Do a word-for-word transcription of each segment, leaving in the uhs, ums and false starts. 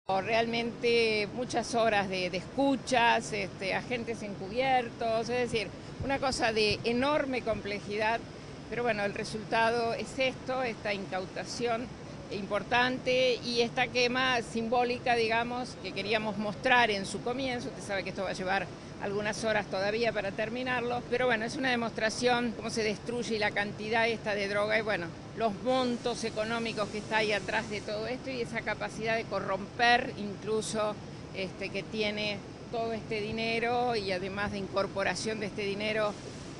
Realmente muchas horas de, de escuchas, este, agentes encubiertos, es decir, una cosa de enorme complejidad, pero bueno, el resultado es esto, esta incautación importante y esta quema simbólica, digamos, que queríamos mostrar en su comienzo. Usted sabe que esto va a llevar algunas horas todavía para terminarlo, pero bueno, es una demostración cómo se destruye la cantidad esta de droga y bueno, los montos económicos que está ahí atrás de todo esto y esa capacidad de corromper incluso este, que tiene todo este dinero y además de incorporación de este dinero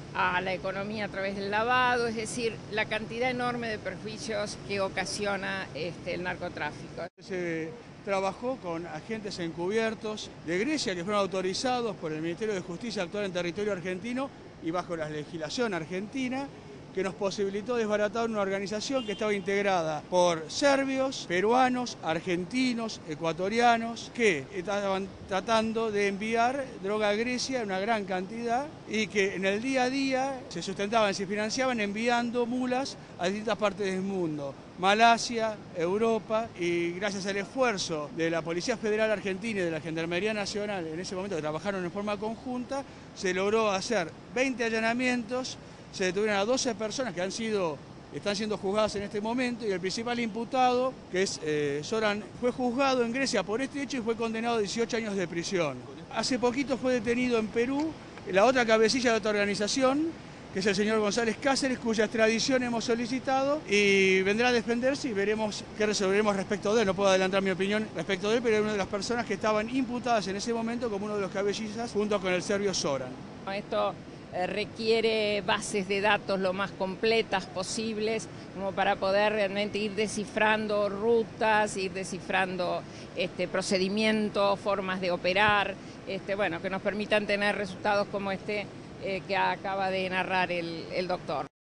a la economía a través del lavado, es decir, la cantidad enorme de perjuicios que ocasiona este, el narcotráfico. Se trabajó con agentes encubiertos de Grecia que fueron autorizados por el Ministerio de Justicia a actuar en territorio argentino y bajo la legislación argentina, que nos posibilitó desbaratar una organización que estaba integrada por serbios, peruanos, argentinos, ecuatorianos, que estaban tratando de enviar droga a Grecia en una gran cantidad y que en el día a día se sustentaban, se financiaban enviando mulas a distintas partes del mundo. Malasia, Europa, y gracias al esfuerzo de la Policía Federal Argentina y de la Gendarmería Nacional, en ese momento que trabajaron en forma conjunta, se logró hacer veinte allanamientos. Se detuvieron a doce personas que han sido, están siendo juzgadas en este momento y el principal imputado, que es eh, Zoran, fue juzgado en Grecia por este hecho y fue condenado a dieciocho años de prisión. Hace poquito fue detenido en Perú la otra cabecilla de otra organización, que es el señor González Cáceres, cuya extradición hemos solicitado y vendrá a defenderse y veremos qué resolveremos respecto de él. No puedo adelantar mi opinión respecto de él, pero es una de las personas que estaban imputadas en ese momento como uno de los cabecillas junto con el serbio Zoran. Esto requiere bases de datos lo más completas posibles como para poder realmente ir descifrando rutas, ir descifrando este, procedimientos, formas de operar, este, bueno, que nos permitan tener resultados como este eh, que acaba de narrar el, el doctor.